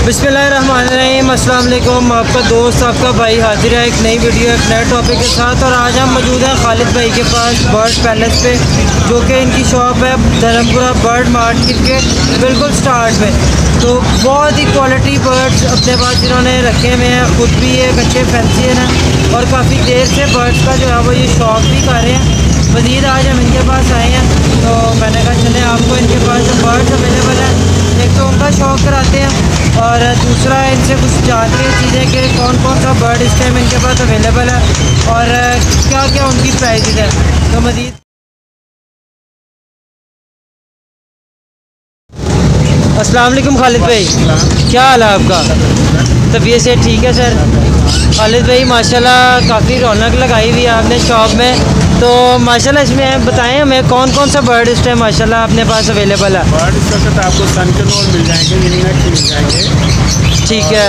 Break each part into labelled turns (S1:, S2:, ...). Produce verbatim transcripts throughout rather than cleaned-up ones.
S1: बिस्मिल्लाहिर्रहमानिर्रहीम, अस्सलाम वालेकुम। आपका दोस्त आपका भाई हाजिर है एक नई वीडियो एक नए टॉपिक के साथ। और आज हम मौजूद हैं खालिद भाई के पास बर्ड पैलेस पे, जो कि इनकी शॉप है धर्मपुरा बर्ड मार्केट के बिल्कुल स्टार्ट में। तो बहुत ही क्वालिटी बर्ड्स अपने पास इन्होंने रखे हुए हैं, ख़ुद भी एक अच्छे फैंसियर हैं और काफ़ी देर से बर्ड्स का जो है वो ये शौक भी कर रहे हैं। मज़ीद आज हम इनके पास आए हैं, तो मैंने कहा चले आपको इनके पास जो बर्ड्स अवेलेबल हैं, एक तो उनका शौक़ कराते हैं और दूसरा इनसे कुछ जानते हैं चीज़ें कि कौन कौन सा बर्ड इस टाइम इनके पास अवेलेबल है और क्या क्या उनकी प्राइसेस है। तो मज़ीद अस्सलाम वालेकुम खालिद भाई, क्या हाल है आपका? तबीयत से ठीक है सर? खालिद भाई माशाल्लाह काफ़ी रौनक लगाई हुई है आपने शॉप में। तो माशाल्लाह इसमें बताएं हमें कौन कौन सा बर्ड इस टाइम माशाल्लाह अपने पास अवेलेबल है?
S2: बर्ड इस वक्त आपको सन के नोर मिल जाएंगे, रिंगनेक मिल जाएंगे,
S1: ठीक है।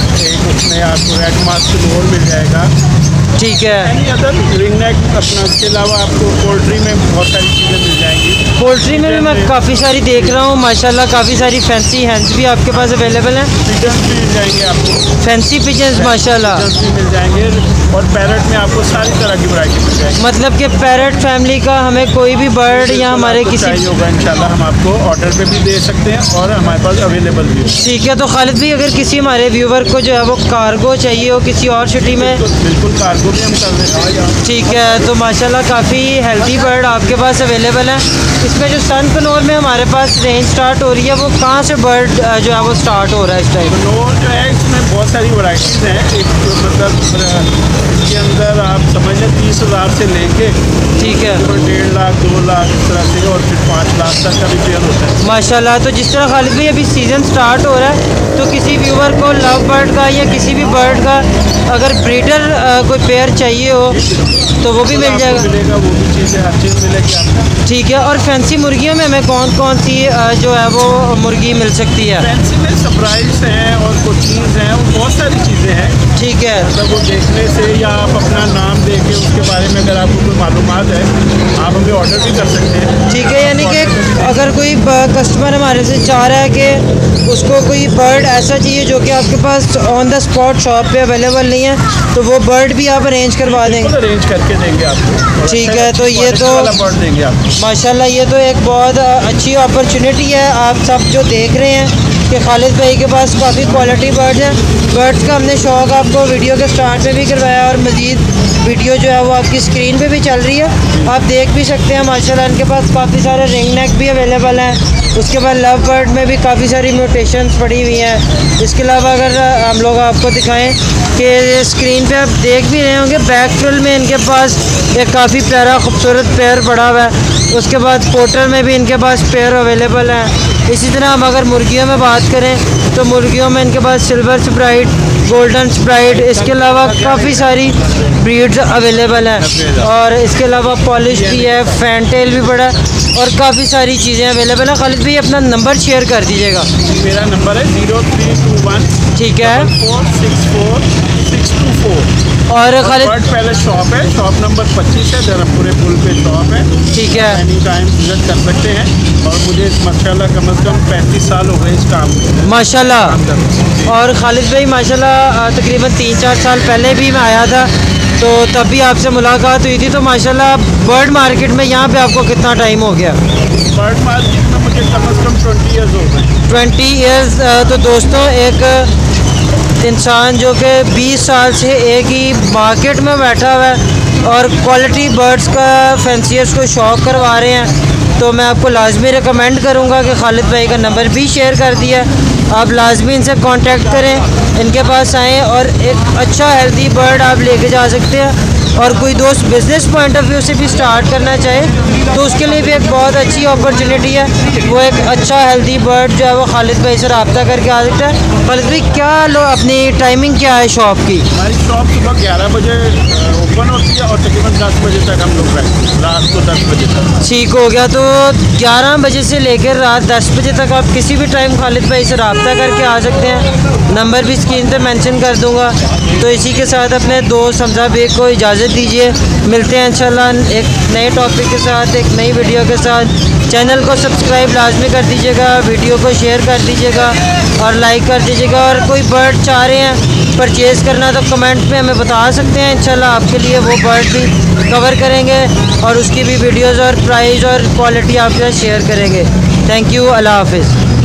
S2: एक उसमें आपको रेड मास्क नोर मिल जाएगा,
S1: ठीक है।
S2: एनी अदर रिंगनेक अपना। इसके अलावा आपको पोल्ट्री में बहुत सारी चीज़ें मिल जाएंगी।
S1: पोल्ट्री में भी मैं काफ़ी सारी देख रहा हूँ माशाल्लाह, काफ़ी सारी फैंसी हैंड्स भी आपके पास अवेलेबल हैं।
S2: पिजन्स भी मिल जाएंगे आपको,
S1: फैंसी पिजन्स माशाल्लाह।
S2: पिजन्स भी मिल जाएंगे और पैरट में आपको सारी तरह की वैरायटी मिल जाएगी।
S1: मतलब कि पैरट फैमिली का हमें कोई भी बर्ड या हमारे किसी
S2: चाहिए होगा इंशाल्लाह हम आपको ऑर्डर पे भी दे सकते हैं और हमारे पास अवेलेबल भी है।
S1: ठीक है। तो खालिद भाई अगर किसी हमारे व्यूवर को जो है वो कार्गो चाहिए हो किसी और सिटी में,
S2: बिल्कुल कार्गो भी हम कर देते हैं।
S1: ठीक है। तो माशाल्लाह काफ़ी हेल्दी बर्ड आपके पास अवेलेबल है। इसमें जो सन कनौर में हमारे पास रेंज स्टार्ट हो रही है, वो कहाँ से बर्ड जो है वो स्टार्ट हो रहा है इस टाइम?
S2: कनौर जो है इसमें बहुत सारी वैरायटीज़ हैं। एक तो मतलब इसके अंदर आप समझ लें तीस हज़ार से लेके,
S1: ठीक है,
S2: डेढ़ लाख दो लाख इस तरह से और फिर पाँच लाख तक का भी पेयर होता है
S1: माशाल्लाह। तो जिस तरह खालिद भाई अभी सीज़न स्टार्ट हो रहा है, तो किसी व्यूवर को लव बर्ड का या किसी भी बर्ड का अगर ब्रीडर कोई पेयर चाहिए हो तो वो भी मिल जाएगा,
S2: मिलेगा, वो भी चीज़ें हर चीज़ मिलेगी आपको।
S1: ठीक है। और फैंसी मुर्गियों में हमें कौन कौन सी जो है वो मुर्गी मिल सकती है?
S2: फैंसी में सरप्राइज हैं और कोचिंग्स हैं और बहुत सारी चीज़ें हैं,
S1: ठीक है।
S2: मतलब वो देखने से या आप अपना नाम दे के उसके बारे में अगर आपको कोई मालूमात है आप हमें ऑर्डर भी कर सकते हैं, ठीक
S1: है। यानी कि अगर कोई कस्टमर हमारे से चाह रहा है कि उसको कोई बर्ड ऐसा चाहिए जो कि आपके पास ऑन द स्पॉट शॉप पे अवेलेबल नहीं है, तो वो बर्ड भी आप अरेंज करवा देंगे?
S2: अरेंज करके देंगे आपको,
S1: ठीक है। तो ये तो
S2: बर्ड देंगे आपको
S1: माशाल्लाह, ये तो एक बहुत अच्छी अपॉर्चुनिटी है। आप सब जो देख रहे हैं कि खालिद भाई के पास काफ़ी क्वालिटी बर्ड्स हैं। बर्ड्स का हमने शौक़ आपको वीडियो के स्टार्ट में भी करवाया और मज़ीद वीडियो जो है वो आपकी स्क्रीन पे भी चल रही है, आप देख भी सकते हैं। माशाल्लाह इनके पास काफ़ी सारे रिंग नेक भी अवेलेबल हैं। उसके बाद लव बर्ड में भी काफ़ी सारी म्यूटेशंस पड़ी हुई हैं। इसके अलावा अगर हम लोग आपको दिखाएं कि स्क्रीन पे आप देख भी रहे होंगे, बैक फ्रिल में इनके पास एक काफ़ी प्यारा खूबसूरत पेयर पड़ा हुआ है। उसके बाद पोर्टर में भी इनके पास पेयर अवेलेबल हैं। इसी तरह हम अगर मुर्गियों में बात करें तो मुर्गियों में इनके पास सिल्वर स्प्राइट, गोल्डन स्प्राइट, इसके अलावा काफ़ी सारी ब्रीड्स अवेलेबल हैं। और इसके अलावा पॉलिश भी है, फैंटेल भी पड़ा है और काफ़ी सारी चीज़ें अवेलेबल हैं। खालिद भाई अपना नंबर शेयर कर दीजिएगा।
S2: मेरा नंबर है ज़ीरो थ्री टू वन,
S1: ठीक है,
S2: four six four six two four.
S1: और खालिद
S2: बर्ड पैलेस शॉप है, शॉप नंबर पच्चीस है, धर्मपुरे पुल पे शॉप है, ठीक है। एनी टाइम विजिट कर सकते हैं और मुझे माशाल्लाह कम से कम पैंतीस साल हो गए इस काम में
S1: माशाल्लाह। और खालिद भाई माशाल्लाह तकरीबन तीन चार साल पहले भी मैं आया था, तो तब भी आपसे मुलाकात हुई थी। तो माशाल्लाह बर्ड मार्केट में यहाँ पे आपको कितना टाइम हो गया?
S2: बर्ड मार्केट में मुझे कम से कम ट्वेंटी ईयर्स हो गए।
S1: Twenty years. तो दोस्तों एक इंसान जो कि बीस साल से एक ही मार्केट में बैठा हुआ है और क्वालिटी बर्ड्स का फैंसियर्स को शौक़ करवा रहे हैं, तो मैं आपको लाजमी रिकमेंड करूंगा कि खालिद भाई का नंबर भी शेयर कर दिया, आप लाजमी इनसे कांटेक्ट करें, इनके पास आएँ और एक अच्छा हेल्दी बर्ड आप लेके जा सकते हैं। और कोई दोस्त बिज़नेस पॉइंट ऑफ व्यू से भी स्टार्ट करना चाहे तो उसके लिए भी एक बहुत अच्छी अपॉर्चुनिटी है। वो एक अच्छा हेल्दी बर्ड जो है वो खालिद भाई से रब्ता करके आ सकता है। खालिद भाई क्या लो अपनी टाइमिंग क्या है शॉप की?
S2: हमारी शॉप सुबह ग्यारह बजे ओपन होती है और तकरीबन दस बजे तक हम लोग रहते हैं, रात को दस बजे तक।
S1: ठीक हो गया। तो ग्यारह बजे से लेकर रात दस बजे तक आप किसी भी टाइम खालिद भाई से रब्ता करके आ सकते हैं। नंबर भी स्क्रीन पे मेंशन कर दूंगा। तो इसी के साथ अपने दोस्त हमजा बेग को इजाज़त दीजिए। मिलते हैं इंशाल्लाह एक नए टॉपिक के साथ, एक नई वीडियो के साथ। चैनल को सब्सक्राइब लाजमी कर दीजिएगा, वीडियो को शेयर कर दीजिएगा और लाइक कर दीजिएगा। और कोई बर्ड चाह रहे हैं परचेज़ करना तो कमेंट में हमें बता सकते हैं, इंशाल्लाह आपके लिए वो बर्ड भी कवर करेंगे और उसकी भी वीडियोज़ और प्राइस और क्वालिटी आपके साथ शेयर करेंगे। थैंक यू, अल्लाह हाफिज़।